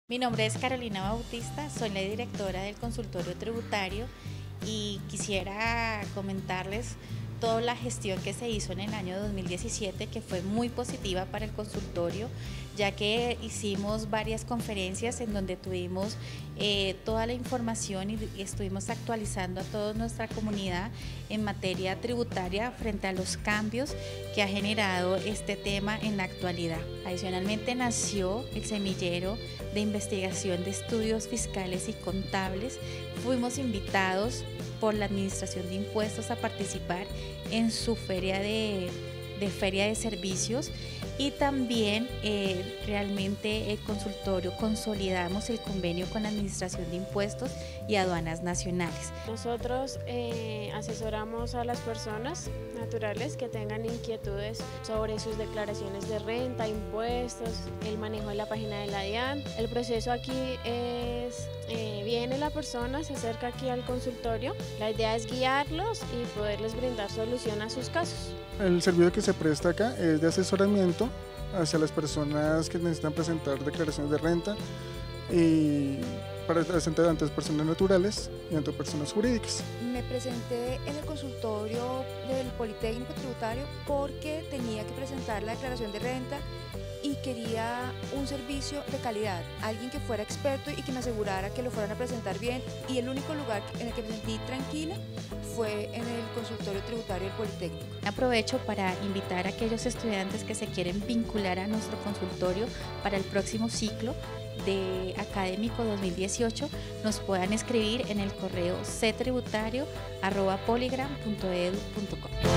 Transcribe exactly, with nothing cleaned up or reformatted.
Mi nombre es Carolina Bautista, soy la directora del consultorio tributario y quisiera comentarles toda la gestión que se hizo en el año dos mil diecisiete, que fue muy positiva para el consultorio, ya que hicimos varias conferencias en donde tuvimos eh, toda la información y estuvimos actualizando a toda nuestra comunidad en materia tributaria frente a los cambios que ha generado este tema en la actualidad. Adicionalmente nació el semillero de investigación de estudios fiscales y contables. Fuimos invitados por la Administración de Impuestos a participar en su feria de, de feria de servicios, y también eh, realmente el consultorio consolidamos el convenio con la Administración de Impuestos y Aduanas Nacionales. Nosotros eh, asesoramos a las personas naturales que tengan inquietudes sobre sus declaraciones de renta, impuestos, el manejo de la página de la DIAN. El proceso aquí es, eh, viene la persona, se acerca aquí al consultorio, la idea es guiarlos y poderles brindar solución a sus casos. El servicio que se presta acá es de asesoramiento hacia las personas que necesitan presentar declaraciones de renta y para presentar ante personas naturales y ante personas jurídicas. Me presenté en el consultorio del Politécnico Tributario porque tenía que presentar la declaración de renta y quería un servicio de calidad, alguien que fuera experto y que me asegurara que lo fueran a presentar bien, y el único lugar en el que me sentí tranquila fue en el consultorio tributario del Politécnico. Aprovecho para invitar a aquellos estudiantes que se quieren vincular a nuestro consultorio para el próximo ciclo de académico dos mil dieciocho, nos puedan escribir en el correo c tributario arroba poligram punto edu punto com.